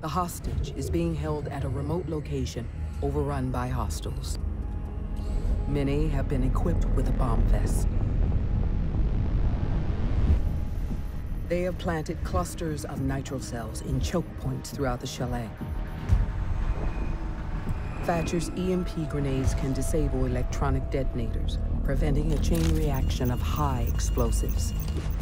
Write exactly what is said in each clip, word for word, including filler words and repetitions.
The hostage is being held at a remote location overrun by hostiles. Many have been equipped with a bomb vest. They have planted clusters of nitro cells in choke points throughout the chalet. Thatcher's E M P grenades can disable electronic detonators, preventing a chain reaction of high explosives.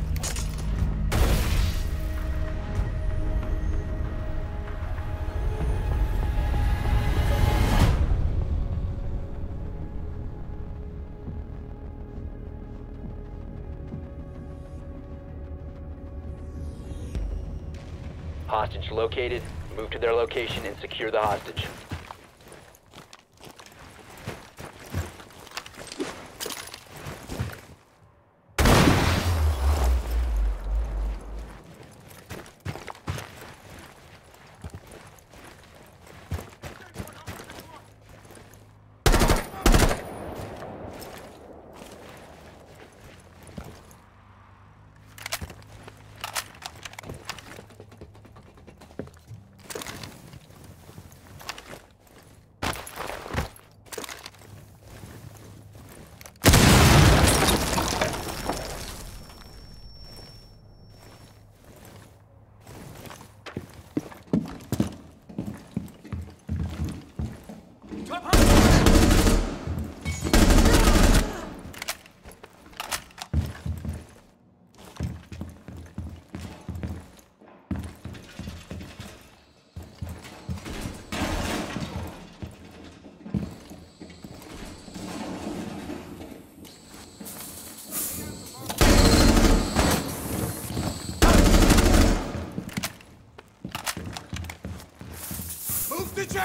Hostage located. Move to their location and secure the hostage. Check!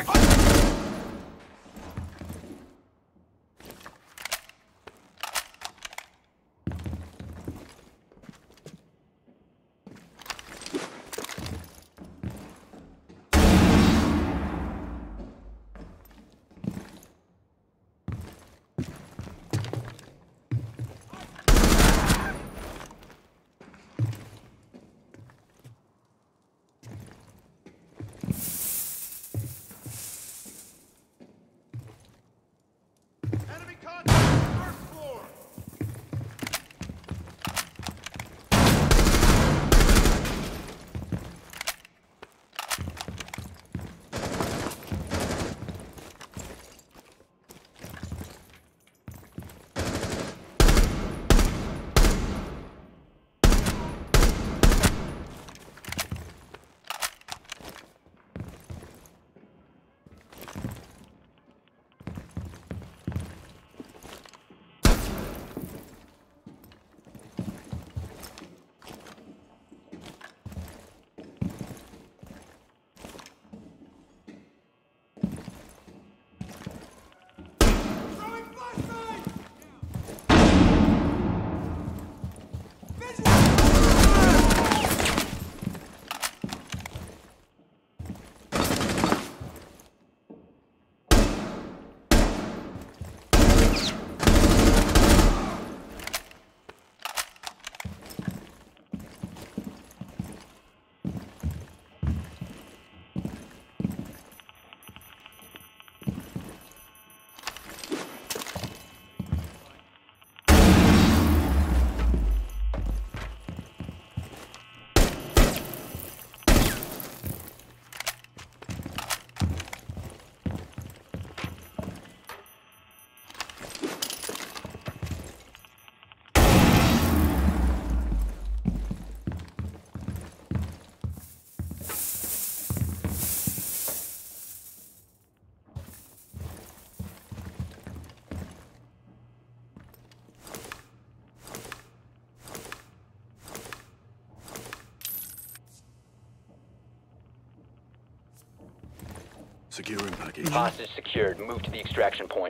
Securing package. Hostage secured. Move to the extraction point.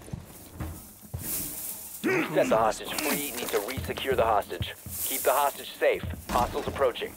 Set the hostage free. Need to re-secure the hostage. Keep the hostage safe. Hostiles approaching.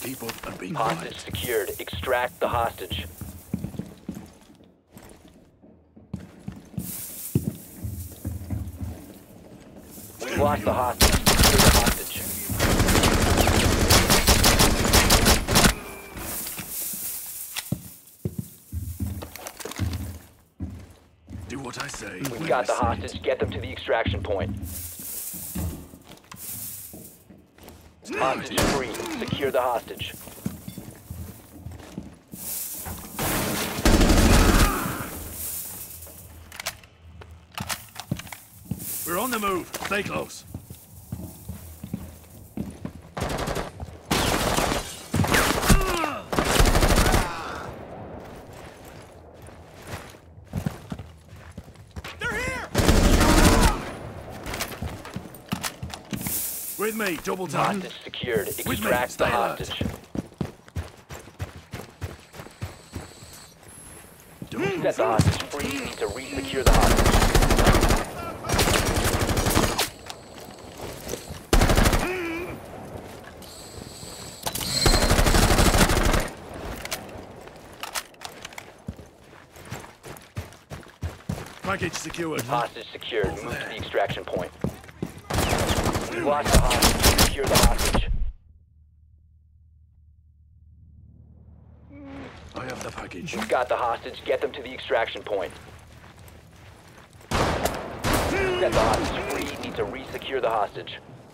Keep up and be Hostage quiet. secured. Extract the hostage. We've lost the hostage. Secure the hostage. Do what I say. We've when got I the say it. hostage. Get them to the extraction point. Hostage free. Secure the hostage. We're on the move. Stay close. They're here! With me, double time. Hostage secured. me. Extract the Stay alert. hostage. Don't Set the hostage free. You need to re-secure the hostage. Package secured. Hostage secured. Move to the extraction point. We've lost the hostage. Secure the hostage. I have the package. We've got the hostage. Get them to the extraction point. Set the hostage free. You need to re-secure the hostage.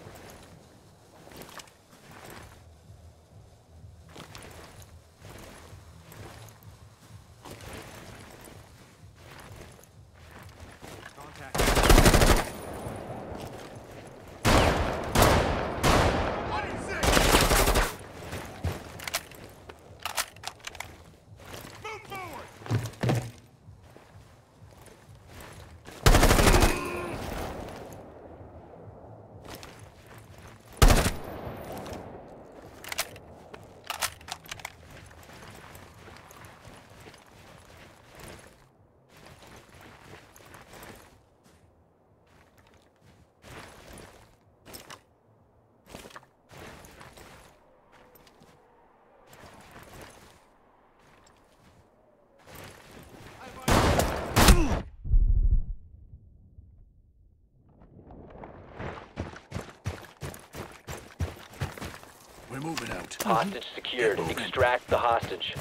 We're moving out. Hostage secured. Get moving. Extract the hostage.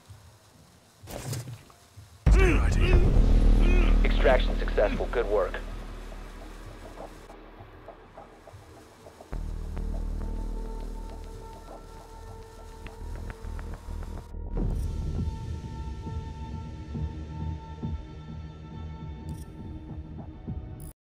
Stay right here. Extraction successful. Good work.